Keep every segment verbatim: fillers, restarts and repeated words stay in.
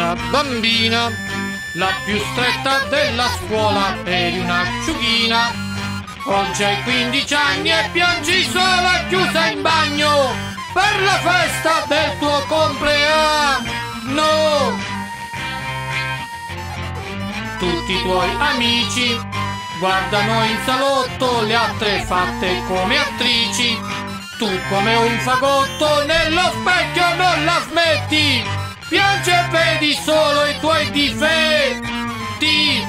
una bambina, la più stretta della scuola, eri un'acciughina. Oggi hai quindici anni e piangi sola chiusa in bagno per la festa del tuo compleanno. Tutti i tuoi amici guardano in salotto le altre fatte come attrici. Tu come un fagotto nello specchio non la smetti, piangi e vedi solo i tuoi difetti.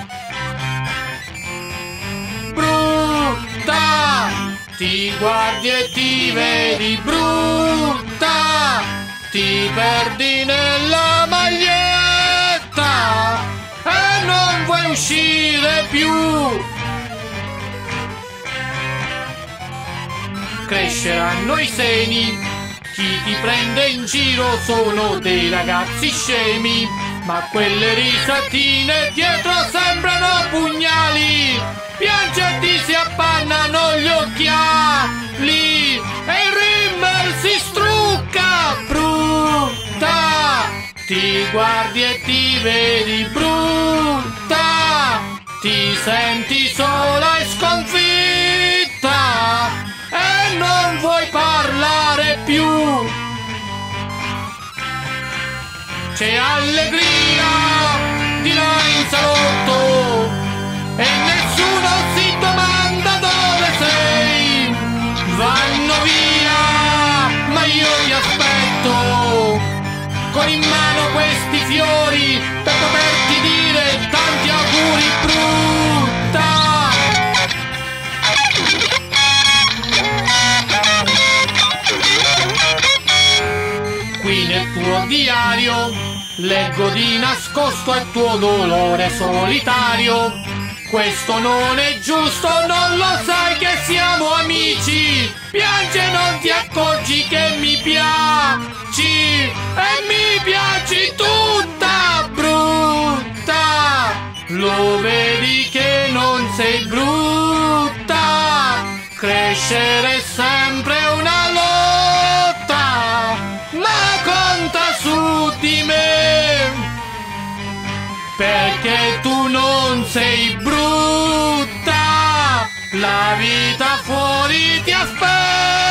Brutta, ti guardi e ti vedi brutta, ti perdi nella maglietta e non vuoi uscire più. Cresceranno i seni, chi ti prende in giro sono dei ragazzi scemi, ma quelle risatine dietro sembrano pugnali. Piange e ti si appannano gli occhiali e il rimmer si strucca. Brutta, ti guardi e ti vedi brutta, ti senti sola e sconfitta e non vuoi parlare più. C'è allegria di là in salotto e nessuno si domanda dove sei. Vanno via, ma io ti aspetto con in mano questi fiori per poterti dire tanti auguri. Brutta, qui nel tuo diario leggo di nascosto il tuo dolore solitario. Questo non è giusto, non lo sai che siamo amici. Piangi e non ti accorgi che mi piaci e mi piaci tutta. Brutta, lo vedi che non sei brutta. Crescere è sempre una lotta, ma conta su di me, perché tu non sei brutta, la vita fuori ti aspetta.